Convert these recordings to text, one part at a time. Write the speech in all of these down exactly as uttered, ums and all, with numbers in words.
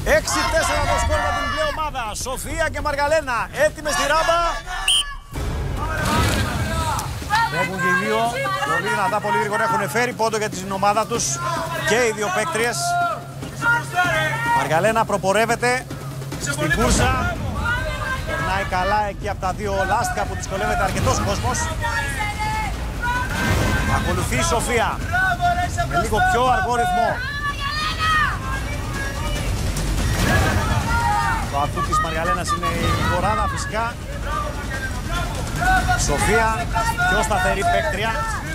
έξι τέσσερα το σκορ για την μπλε ομάδα. Σοφία και Μαργαλένα έτοιμες στη ράμπα. Έχουν και οι δύο πολύ δυνατά, πολύ γρήγορα. Έχουν φέρει πόντο για την ομάδα τους και οι δύο παίκτριες. Μαργαλένα προπορεύεται στην κούρσα. Περνάει καλά εκεί από τα δύο λάστιχα που δυσκολεύεται αρκετός κόσμος. Ακολουθεί η Σοφία με λίγο πιο αργό ρυθμό. Το ατού της Μαργαλένας είναι η κοράδα φυσικά. Σοφία πιο σταθερή παίκτρια.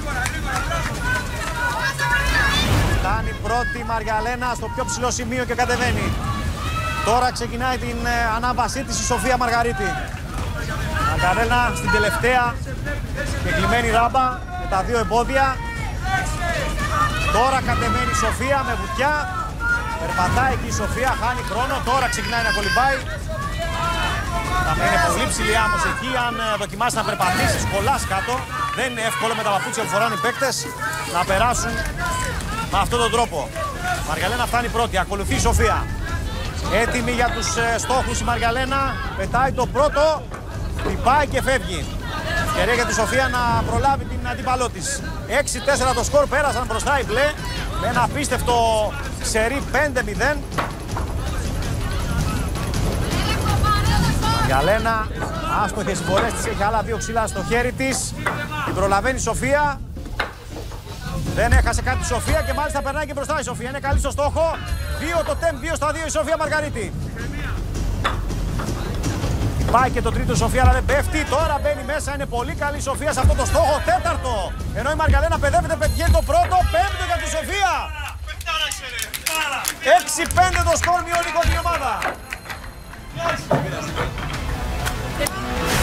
Φτάνει πρώτη η Μαργαλένα στο πιο ψηλό σημείο και κατεβαίνει. Τώρα ξεκινάει την ανάβασή της η Σοφία Μαργαρίτη. Μαργαλένα στην τελευταία και κλειμένη ράμπα με τα δύο εμπόδια. Τώρα κατεβαίνει η Σοφία με βουτιά. Περπατάει εκεί η Σοφία, χάνει χρόνο. Τώρα ξεκινάει να κολυμπάει. Θα είναι πολύ ψηλή άμμος εκεί. Αν δοκιμάσει να περπατήσει, κολλάς κάτω. Δεν είναι εύκολο με τα παπούτσια που φοράνε οι παίκτες να περάσουν με αυτόν τον τρόπο. Μαργαλένα φτάνει πρώτη. Ακολουθεί η Σοφία. Έτοιμη για τους ε, στόχους η Μαργαλένα. Πετάει το πρώτο. Χτυπάει και φεύγει. Ευκαιρία για τη Σοφία να προλάβει την αντίπαλό της. έξι τέσσερα το σκορ. Πέρασαν μπροστά οι μπλε. Με ένα απίστευτο σερί πέντε μηδέν. Μαργαλένα, άστοχες συμπορές της, έχει άλλα δύο ξύλα στο χέρι της. Την προλαβαίνει η Σοφία. Δεν έχασε κάτι η Σοφία και μάλιστα περνάει και μπροστά η Σοφία. Είναι καλή στο στόχο. δύο το τεμ, δύο στα δύο η Σοφία Μαργαρίτη. Πάει και το τρίτο η Σοφία, αλλά δεν πέφτει. Τώρα μπαίνει μέσα, είναι πολύ καλή η Σοφία σε αυτό το στόχο. Τέταρτο. Ενώ η Μαργαλένα παιδεύεται, πετυχαίνει το πρώτο. Πέμπτο για τη Σοφία. έξι πέντε το σκορ, μειώνει η ομάδα.